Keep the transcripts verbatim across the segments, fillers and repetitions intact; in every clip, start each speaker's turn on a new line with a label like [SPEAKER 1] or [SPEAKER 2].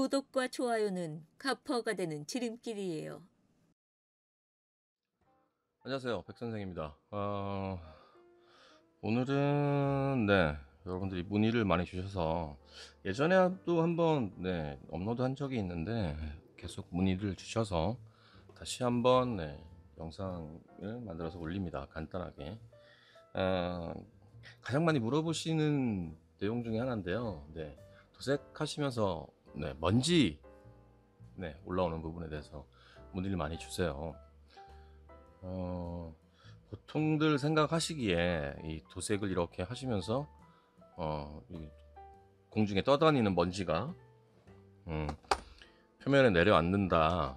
[SPEAKER 1] 구독과 좋아요는 가퍼가 되는 지름길이에요.
[SPEAKER 2] 안녕하세요, 백 선생입니다. 어, 오늘은 네 여러분들이 문의를 많이 주셔서 예전에도 한번 네 업로드한 적이 있는데 계속 문의를 주셔서 다시 한번 네 영상을 만들어서 올립니다. 간단하게 어, 가장 많이 물어보시는 내용 중에 하나인데요. 네 도색하시면서 네 먼지 네 올라오는 부분에 대해서 문의를 많이 주세요. 어, 보통들 생각하시기에 이 도색을 이렇게 하시면서 어, 이 공중에 떠다니는 먼지가 음, 표면에 내려앉는다.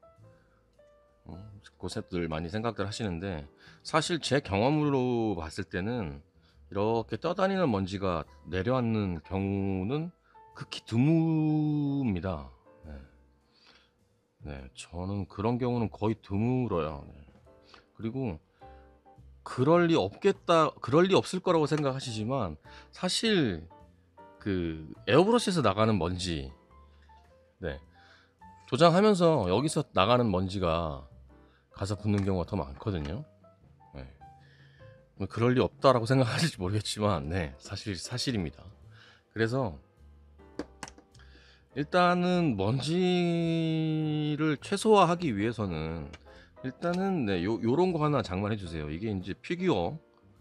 [SPEAKER 2] 음, 그것들 많이 생각들 하시는데 사실 제 경험으로 봤을 때는 이렇게 떠다니는 먼지가 내려앉는 경우는 극히 드뭅니다. 네, 네, 저는 그런 경우는 거의 드물어요. 네. 그리고 그럴 리 없겠다, 그럴 리 없을 거라고 생각하시지만 사실 그 에어브러시에서 나가는 먼지, 네, 도장하면서 여기서 나가는 먼지가 가서 붙는 경우가 더 많거든요. 네. 뭐 그럴 리 없다라고 생각하실지 모르겠지만, 네, 사실 사실입니다. 그래서 일단은 먼지를 최소화하기 위해서는 일단은 네, 요 요런 거 하나 장만해 주세요. 이게 이제 피규어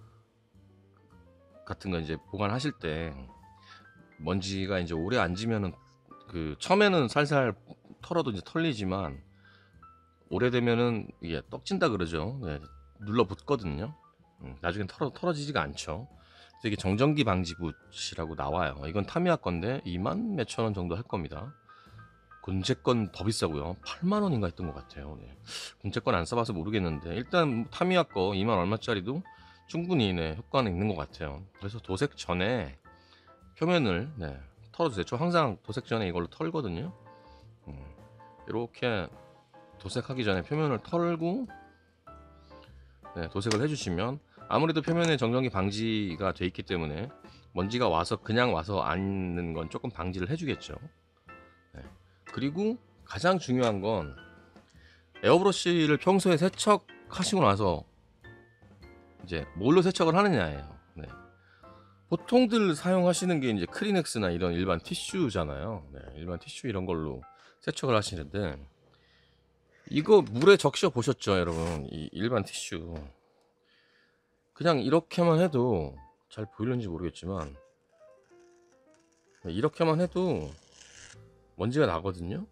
[SPEAKER 2] 같은 거 이제 보관하실 때 먼지가 이제 오래 앉으면은 그 처음에는 살살 털어도 이제 털리지만 오래되면은 이게 떡진다 그러죠. 네, 눌러 붙거든요. 음, 나중엔 털어 털어지지가 않죠. 그래서 이게 정전기 방지 붓이라고 나와요. 이건 타미야 건데 이만 몇천 원 정도 할 겁니다. 군제 건 더 비싸고요. 팔만 원인가 했던 것 같아요. 네. 군제 건 안 써봐서 모르겠는데 일단 타미야 거 이만 얼마짜리도 충분히 네, 효과는 있는 것 같아요. 그래서 도색 전에 표면을 네, 털어주세요. 저 항상 도색 전에 이걸로 털거든요. 음, 이렇게 도색하기 전에 표면을 털고 네, 도색을 해주시면 아무래도 표면에 정전기 방지가 돼 있기 때문에 먼지가 와서 그냥 와서 앉는 건 조금 방지를 해주겠죠. 네. 그리고 가장 중요한 건 에어브러쉬를 평소에 세척하시고 나서 이제 뭘로 세척을 하느냐예요. 네. 보통들 사용하시는 게 이제 크리넥스나 이런 일반 티슈잖아요. 네, 일반 티슈 이런 걸로 세척을 하시는데 이거 물에 적셔 보셨죠, 여러분? 이 일반 티슈 그냥 이렇게만 해도 잘 보이는지 모르겠지만 네, 이렇게만 해도 먼지가 나거든요.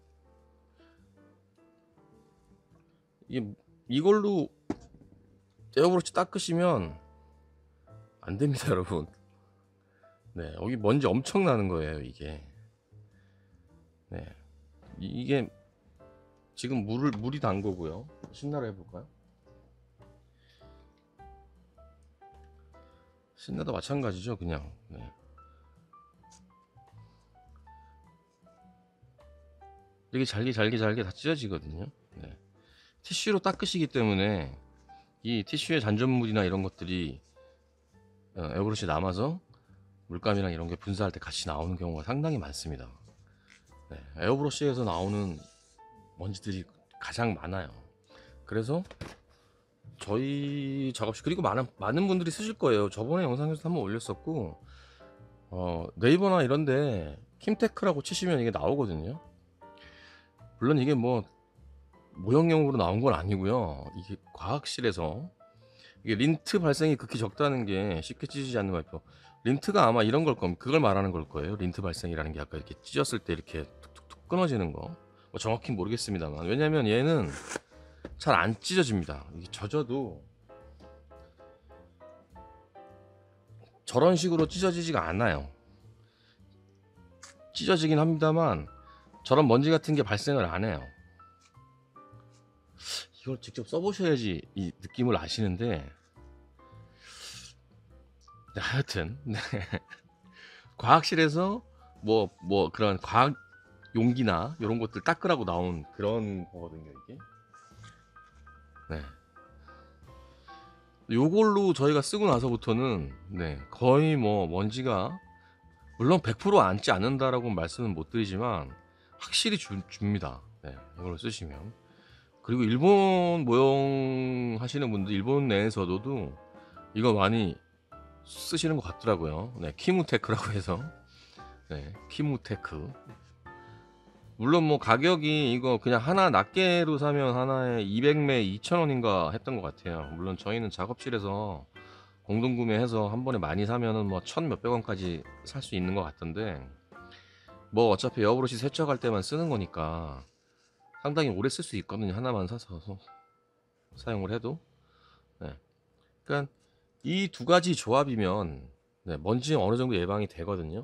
[SPEAKER 2] 이 이걸로 에어브러쉬 닦으시면 안 됩니다, 여러분. 네, 여기 먼지 엄청 나는 거예요, 이게. 네, 이게 지금 물을 물이 단 거고요. 신나로 해볼까요? 신나도 마찬가지죠, 그냥. 네. 이게 잘게 잘게 잘게 다 찢어지거든요. 네. 티슈로 닦으시기 때문에 이 티슈의 잔존물이나 이런 것들이 어, 에어브러쉬에 남아서 물감이랑 이런 게 분사할 때 같이 나오는 경우가 상당히 많습니다. 네, 에어브러쉬에서 나오는 먼지들이 가장 많아요. 그래서 저희 작업실 그리고 많은 많은 분들이 쓰실 거예요. 저번에 영상에서 한번 올렸었고 어, 네이버나 이런데 킴테크라고 치시면 이게 나오거든요. 물론 이게 뭐 모형용으로 나온 건 아니고요. 이게 과학실에서 이게 린트 발생이 극히 적다는 게 쉽게 찢어지지 않는 와이퍼. 린트가 아마 이런 걸 겁니다. 그걸 말하는 걸 거예요. 린트 발생이라는 게 아까 이렇게 찢었을 때 이렇게 툭툭툭 끊어지는 거. 뭐 정확히 모르겠습니다만 왜냐면 얘는 잘 안 찢어집니다. 이게 젖어도 저런 식으로 찢어지지가 않아요. 찢어지긴 합니다만 저런 먼지 같은 게 발생을 안 해요. 이걸 직접 써보셔야지 이 느낌을 아시는데 네, 하여튼 네. 과학실에서 뭐 뭐 그런 과학 용기나 이런 것들 닦으라고 나온 그런 거거든요 이게. 네. 요걸로 저희가 쓰고 나서부터는 네 거의 뭐 먼지가 물론 백 퍼센트 앉지 않는다라고 말씀은 못 드리지만 확실히 주, 줍니다. 네, 이걸로 쓰시면. 그리고 일본 모형 하시는 분들 일본 내에서도 이거 많이 쓰시는 것 같더라고요. 네, 키무테크라고 해서. 네, 키무테크. 물론 뭐 가격이 이거 그냥 하나 낱개로 사면 하나에 이백 매 이천 원인가 했던 것 같아요. 물론 저희는 작업실에서 공동 구매해서 한 번에 많이 사면은 뭐 천 몇백 원까지 살 수 있는 것 같던데, 뭐 어차피 에어브러시 세척할 때만 쓰는 거니까 상당히 오래 쓸 수 있거든요. 하나만 사서 사용을 해도. 네. 그러니까 이 두 가지 조합이면 네, 먼지 어느 정도 예방이 되거든요.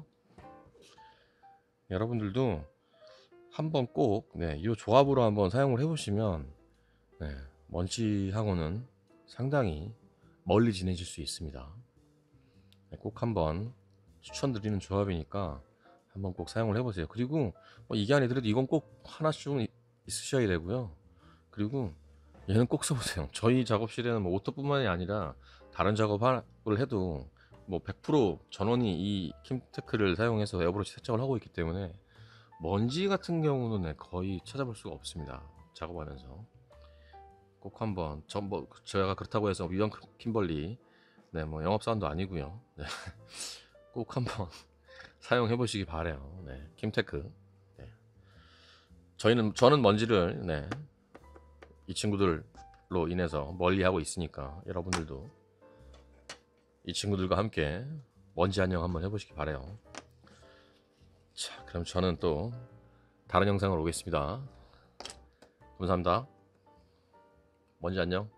[SPEAKER 2] 여러분들도 한번 꼭 네, 이 조합으로 한번 사용을 해보시면 네, 먼지하고는 상당히 멀리 지내실 수 있습니다. 네, 꼭 한번 추천드리는 조합이니까 한번 꼭 사용을 해보세요. 그리고 뭐 이게 아니더라도 이건 꼭 하나씩은 이- 있으셔야 되고요. 그리고 얘는 꼭 써보세요. 저희 작업실에는 뭐 오토뿐만이 아니라 다른 작업을 해도 뭐 백 퍼센트 전원이 이 킴테크를 사용해서 에어브러시 세척을 하고 있기 때문에 먼지 같은 경우는 네, 거의 찾아볼 수가 없습니다. 작업하면서 꼭 한번 전뭐 제가 그렇다고 해서 위험 킴벌리 네 뭐 영업사원도 아니고요. 네. 꼭 한번 사용해 보시기 바래요. 네, 킴테크. 네. 저희는 저는 먼지를 네, 이 친구들로 인해서 멀리하고 있으니까 여러분들도 이 친구들과 함께 먼지 안녕 한번 해보시기 바래요. 자, 그럼 저는 또 다른 영상으로 오겠습니다. 감사합니다. 먼지 안녕.